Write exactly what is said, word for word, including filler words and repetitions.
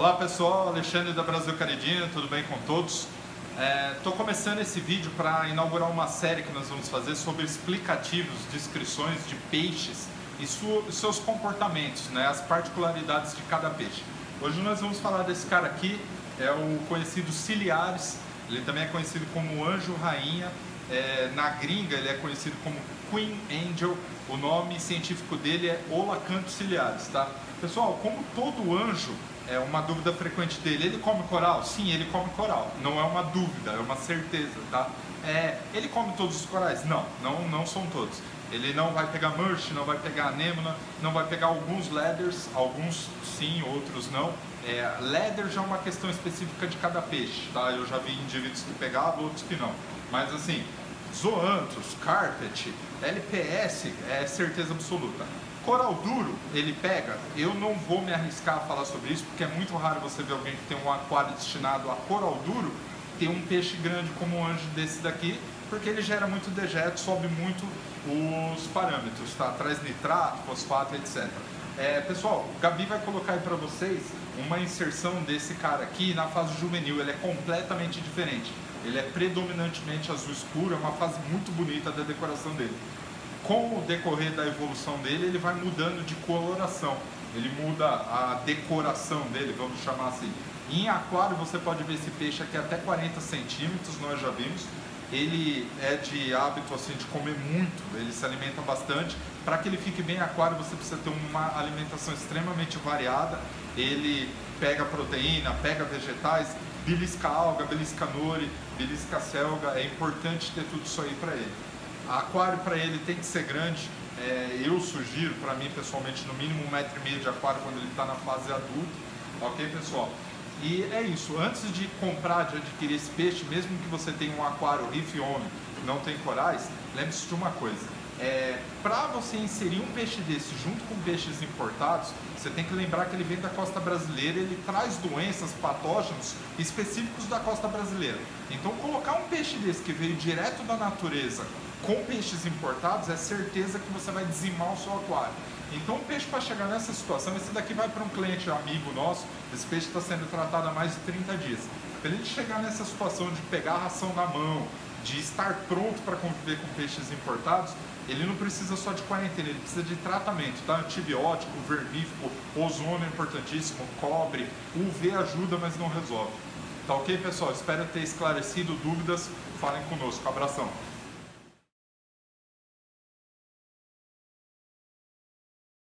Olá pessoal, Alexandre da Brasil Caridinho, tudo bem com todos? Estou é, começando esse vídeo para inaugurar uma série que nós vamos fazer sobre explicativos, descrições de peixes e su seus comportamentos, né, as particularidades de cada peixe. Hoje nós vamos falar desse cara aqui, é o conhecido ciliaris, ele também é conhecido como anjo rainha, é, na gringa ele é conhecido como Queen Angel, o nome científico dele é Holacanthus ciliaris, tá? Pessoal, como todo anjo, é uma dúvida frequente dele, ele come coral? Sim, ele come coral, não é uma dúvida, é uma certeza, tá? É, ele come todos os corais? Não, não, não são todos. Ele não vai pegar mush, não vai pegar anemona, não vai pegar alguns leathers, alguns sim, outros não. É, leather já é uma questão específica de cada peixe, tá? Eu já vi indivíduos que pegavam, outros que não. Mas assim, zoanthus, carpet, L P S é certeza absoluta. Coral duro, ele pega, eu não vou me arriscar a falar sobre isso, porque é muito raro você ver alguém que tem um aquário destinado a coral duro, ter um peixe grande como um anjo desse daqui, porque ele gera muito dejeto, sobe muito os parâmetros, tá? Traz nitrato, fosfato, etcétera. É, pessoal, o Gabi vai colocar aí para vocês uma inserção desse cara aqui na fase juvenil, ele é completamente diferente. Ele é predominantemente azul escuro, é uma fase muito bonita da decoração dele. Com o decorrer da evolução dele, ele vai mudando de coloração, ele muda a decoração dele, vamos chamar assim. Em aquário você pode ver esse peixe aqui até quarenta centímetros, nós já vimos. Ele é de hábito assim de comer muito, ele se alimenta bastante. Para que ele fique bem em aquário você precisa ter uma alimentação extremamente variada. Ele pega proteína, pega vegetais, belisca alga, belisca nori, belisca selga, é importante ter tudo isso aí para ele. Aquário para ele tem que ser grande, é, eu sugiro para mim pessoalmente no mínimo um metro e meio de aquário quando ele está na fase adulta, ok pessoal? E é isso, antes de comprar, de adquirir esse peixe, mesmo que você tenha um aquário reef homem, não tem corais, lembre-se de uma coisa, é, para você inserir um peixe desse junto com peixes importados, você tem que lembrar que ele vem da costa brasileira, ele traz doenças, patógenos específicos da costa brasileira. Então colocar um peixe desse que veio direto da natureza com peixes importados, é certeza que você vai dizimar o seu aquário. Então, o peixe para chegar nessa situação, esse daqui vai para um cliente amigo nosso, esse peixe está sendo tratado há mais de trinta dias. Para ele chegar nessa situação de pegar a ração na mão, de estar pronto para conviver com peixes importados, ele não precisa só de quarentena, ele precisa de tratamento, tá? Antibiótico, vermífugo, ozônio é importantíssimo, cobre, U V ajuda, mas não resolve. Tá ok, pessoal? Espero ter esclarecido dúvidas, falem conosco. Abração!